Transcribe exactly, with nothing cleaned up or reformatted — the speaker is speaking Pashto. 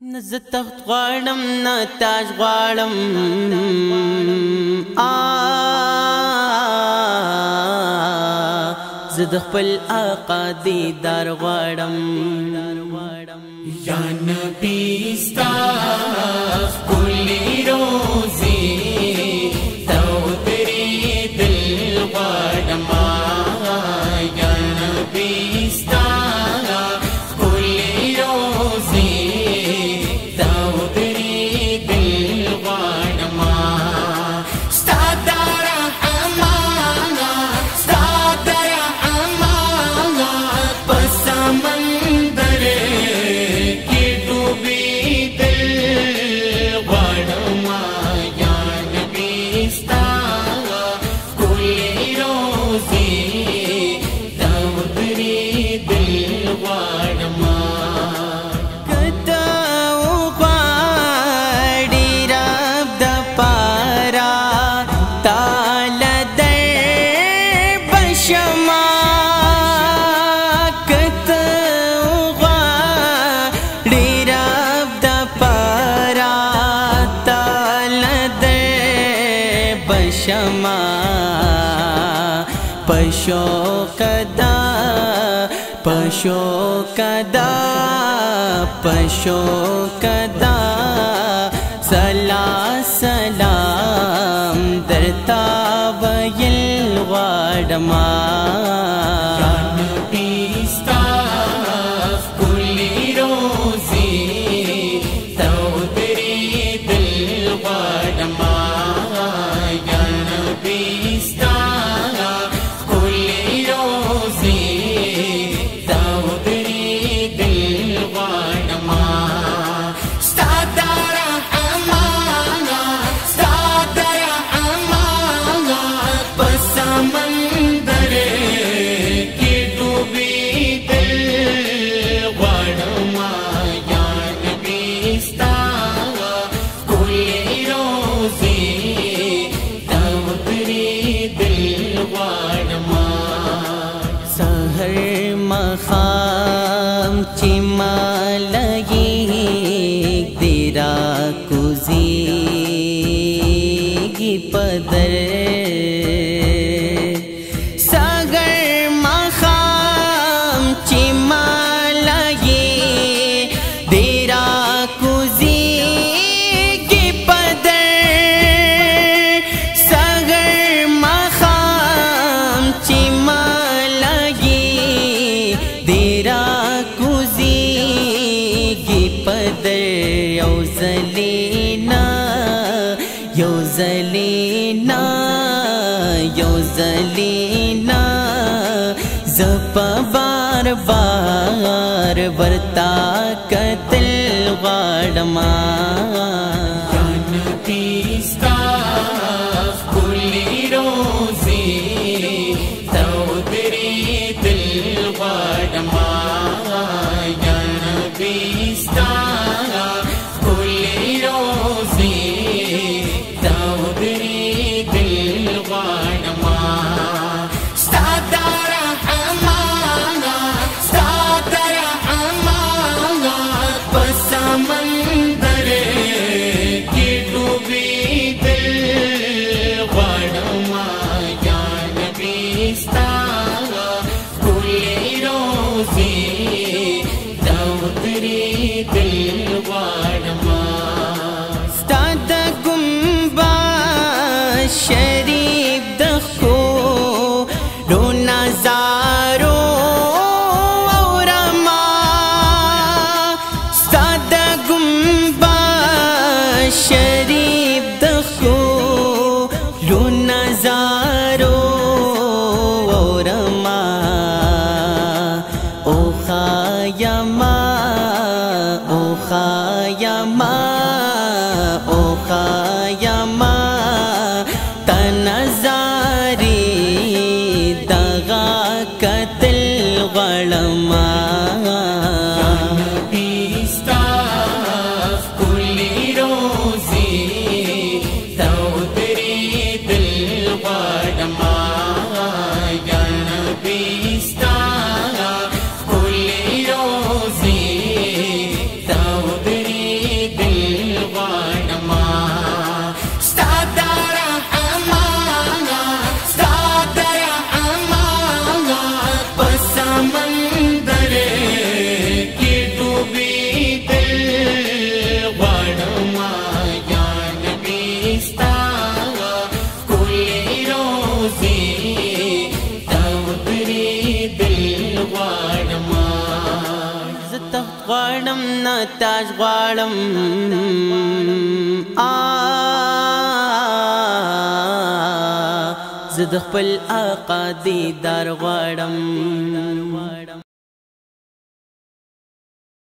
زه تخت غواړم نه تاج غواړم زه د خپل آقا دیدار غواړم یا نبی ستا ښکلي روزي ته ودرېدل غواړم یا نبی ستا ښکلي روزي ته ودرېدل غواړم ستا د رحمان ستا د رحمان په سمندر کې ډوبېدل غواړم یا نبي ستا ښکلي روزي ته ودرېدل غواړم شما پشو کدا پشو کدا پشو کدا سلا سلام درتا ویل غواړم یا نبی ستا ښکلي روزي ته ودرېدل غواړم سحر مخام چی مالگی دیرا کوزیگی پدر ساگر مخام چی مالگی دیرا کوزیگی پدر ساگر مخام چی دیرا کوزیگی پدر یو زلینا یو زلینا یو زلینا زپا بار بار ورتا قتل غواړم یا نبی ستا ښکلي روزي ته ودرېدل غواړم یا نبی ستا ښکلي روزي ته ودرېدل غواړم ستا د رحمان ستا د رحمان په سمندر کې ډوبېدل غواړم یا نبي ستا ښکلي روزي ته ودرېدل غواړم ستا د ګمبد شریف د ښکلو نظارو اورم ستا د ګمبد شریف د ښکلو نظارو اورم او خایما او خایما او خایما تنظاری دغا قتل غواړم یا نبی ستا ښکلي روزي ته ودرېدل غواړم یا نبی ستا ښکلي روزي ته ودرېدل روزي تغبري دل غوارما زتخت غوارم نتاج غوارم زد خپل آقا دیدار غوارم